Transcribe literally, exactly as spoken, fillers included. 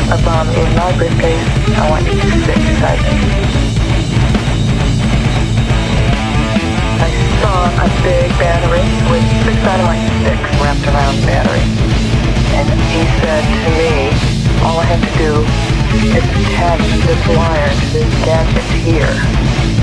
a bomb in my briefcase. I want you to sit beside me. I saw a big battery with six dynamite sticks wrapped around the battery. And he said to me, all I have to do is attach this wire to this gadget here.